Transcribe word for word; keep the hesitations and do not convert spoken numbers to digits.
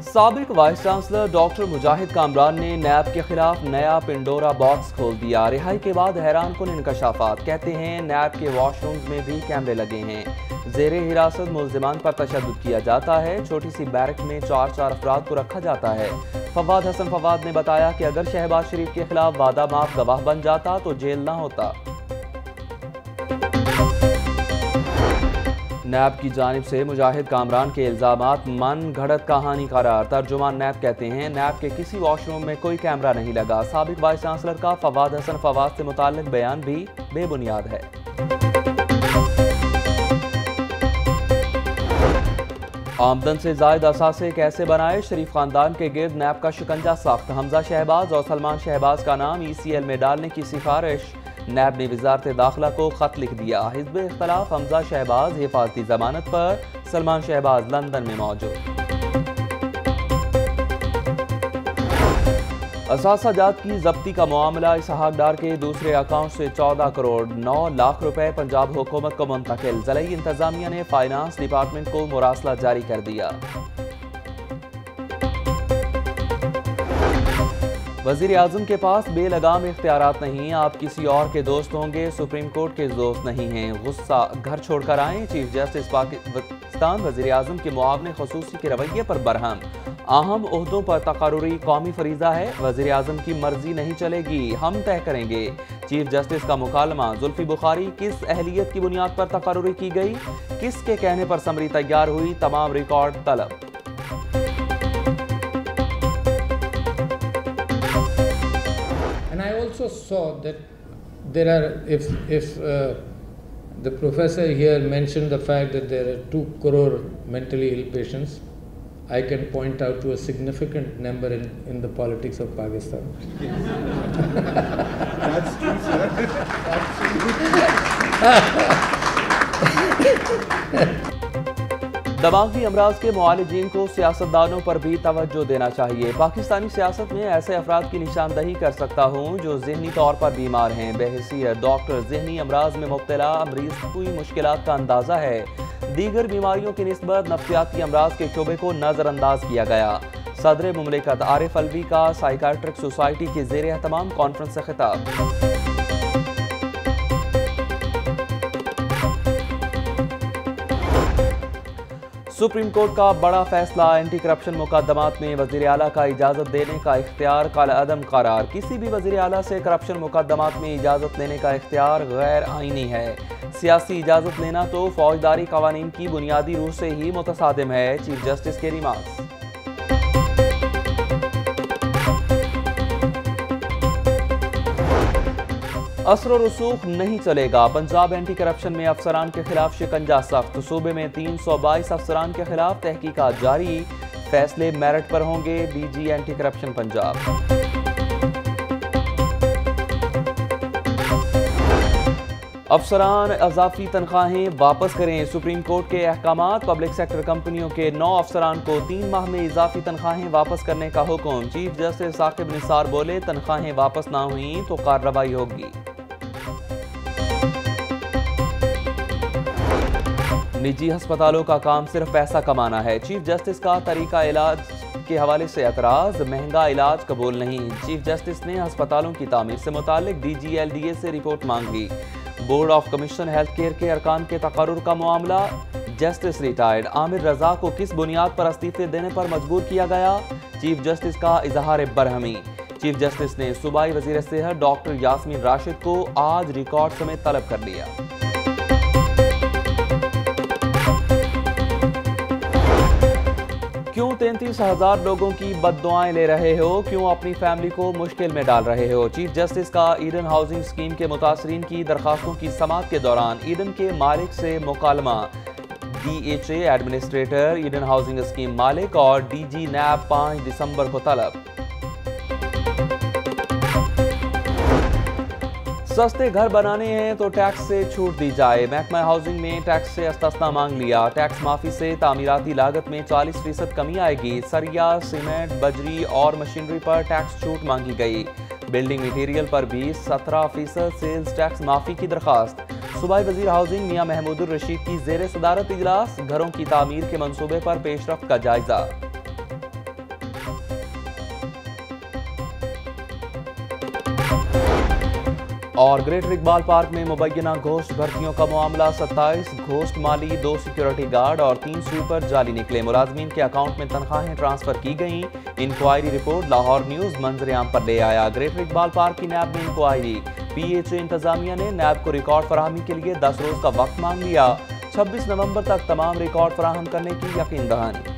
साबिक vice chancellor doctor Mujahid Kamran ने NAB के खिलाफ नया पिंडोरा बॉक्स खोल दिया। रिहाई के बाद हैरान कुन इंकशाफात। कहते हैं नैब के वॉशरूम्स में भी कैमरे लगे हैं। जेरे हिरासत मुल्जिमान पर तशद्दुद किया जाता है। छोटी सी बैरक में चार चार अफराद को रखा जाता है। फवाद हसन फवाद ने बताया कि अगर शहबाज शरीफ के खिलाफ वादा माफ गवाह बन जाता तो जेल ना होता। नैब की जानिब से मुजाहिद कामरान के इल्जामात मन घड़त कहानी करार। तर्जुमान नैब कहते हैं नैब के किसी वॉशरूम में कोई कैमरा नहीं लगा। साबिक वाइस चांसलर का फवाद हसन फवाद से मुताल्लिक बयान भी बेबुनियाद है। आमदन से जायद असासे कैसे बनाए, शरीफ खानदान के गिर्द नैब का शिकंजा सख्त। हमजा शहबाज और सलमान शहबाज का नाम ई सी एल में डालने की सिफारिश। नैब ने वजारत दाखिला को खत लिख दिया। हिज़्ब इख्तलाफ हमजा शहबाज हिफाजती जमानत पर, सलमान शहबाज लंदन में मौजूद। असासाजात की जब्ती का मामला, इसहाक डार के दूसरे अकाउंट से चौदह करोड़ नौ लाख रुपए पंजाब हुकूमत को मुंतकिल। ज़िला इंतजामिया ने फाइनेंस डिपार्टमेंट को मुरासला जारी कर दिया। वज़ीर आज़म के पास बेलगाम इख्तियारात नहीं, आप किसी और के दोस्त होंगे, सुप्रीम कोर्ट के दोस्त नहीं हैं। गुस्सा घर छोड़कर आए, चीफ जस्टिस पाकिस्तान वज़ीर आज़म के मुआवने ख़ुसूसी के रवैये पर बरहम। अहम ओहदों पर तकर्रुरी कौमी फरीज़ा है, वज़ीर आज़म की मर्जी नहीं चलेगी, हम तय करेंगे। चीफ जस्टिस का मुकालमा, जुल्फी बुखारी किस अहलियत की बुनियाद पर तकर्रुरी की गई, किसके कहने पर समरी तैयार हुई, तमाम रिकॉर्ड तलब। Also saw that there are, if if uh, the professor here mentioned the fact that there are two crore mentally ill patients, I can point out to a significant number in, in the politics of Pakistan. That's true, sir. That's true. दमागी अमराज के मुआलिजीन को सियासतदानों पर भी तवज्जो देना चाहिए। पाकिस्तानी सियासत में ऐसे अफराद की निशानदही कर सकता हूँ जो ज़हनी तौर पर बीमार हैं। बेहैसियत डॉक्टर ज़हनी अमराज में मुब्तला मरीज कोई मुश्किलात का अंदाज़ा है। दीगर बीमारियों की निस्बत नफ्सियाती अमराज के शोबे को नज़रअंदाज किया गया। सदर मुमलिकत आरिफ अलवी का साइकाट्रिक सोसाइटी के ज़ेर एहतमाम कॉन्फ्रेंस से खिताब। सुप्रीम कोर्ट का बड़ा फैसला, एंटी करप्शन मुकदमात में वज़ीर आला का इजाज़त देने का इख्तियार कालअदम करार। किसी भी वज़ीर आला से करप्शन मुकदमात में इजाज़त लेने का इख्तियार गैर आईनी है। सियासी इजाज़त लेना तो फौजदारी कवानीन की बुनियादी रूह से ही मुतसादिम है। चीफ जस्टिस के रिमार्क्स। असर रसूख नहीं चलेगा, पंजाब एंटी करप्शन में अफसरान के खिलाफ शिकंजा सख्त। सूबे में तीन सौ बाईस अफसरान के खिलाफ तहकीकात जारी, फैसले मेरिट पर होंगे। DG anti corruption Punjab. अफसरान अजाफी तनख्वाहें वापस करें, सुप्रीम कोर्ट के अहकामात। पब्लिक सेक्टर कंपनियों के नौ अफसरान को तीन माह में इजाफी तनख्वाहें वापस करने का हुक्म। चीफ जस्टिस साकिब निसार बोले, तनख्वाहें वापस ना हुई तो कार्रवाई होगी। निजी अस्पतालों का काम सिर्फ पैसा कमाना है, चीफ जस्टिस का तरीका इलाज के हवाले से एतराज। महंगा इलाज कबूल नहीं, चीफ जस्टिस ने अस्पतालों की तामीर से मुतालिक D G L D A से रिपोर्ट मांगी। Board of commission health care के अरकान के तकर्रुर का मामला, जस्टिस रिटायर्ड आमिर रजा को किस बुनियाद पर इस्तीफे देने पर मजबूर किया गया, चीफ जस्टिस का इजहार बरहमी। चीफ जस्टिस ने सूबाई वजीर सेहत डॉक्टर यास्मीन राशिद को आज रिकॉर्ड समेत तलब कर लिया। क्यों तैंतीस हजार लोगों की बद्दुआएं ले रहे हो, क्यों अपनी फैमिली को मुश्किल में डाल रहे हो। चीफ जस्टिस का ईडन हाउसिंग स्कीम के मुतासरीन की दरखास्तों की समाअत के दौरान ईडन के मालिक से मुकालमा। D H A administrator, Eden housing scheme मालिक और डी जी नैब पाँच दिसंबर को तलब। सस्ते घर बनाने हैं तो टैक्स से छूट दी जाए, महकमा हाउसिंग ने टैक्स से इस्तिस्ना मांग लिया। टैक्स माफी से तामीराती लागत में चालीस फीसद कमी आएगी। सरिया, सीमेंट, बजरी और मशीनरी पर टैक्स छूट मांगी गई। बिल्डिंग मटीरियल पर भी सत्रह फीसद सेल्स टैक्स माफी की दरखास्त। सूबाई वजीर हाउसिंग मियां महमूदुर रशीद की जेर सदारत इजलास, घरों की तामीर के मंसूबे पर पेशरफ्त का जायजा। और ग्रेटर इकबाल पार्क में मुबैना घोस्ट भर्तियों का मामला, सत्ताईस घोस्ट माली, दो सिक्योरिटी गार्ड और तीन स्वीपर जाली निकले। मुलाजमीन के अकाउंट में तनख्वाहें ट्रांसफर की गईं। इंक्वायरी रिपोर्ट लाहौर न्यूज मंजर आम पर ले आया। ग्रेटर इकबाल पार्क की नैब में इंक्वायरी, पी एच ए इंतजामिया ने नैब को रिकॉर्ड फराहमी के लिए दस रोज का वक्त मांग लिया। छब्बीस नवंबर तक तमाम रिकॉर्ड फराहम करने की यकीन दहानी।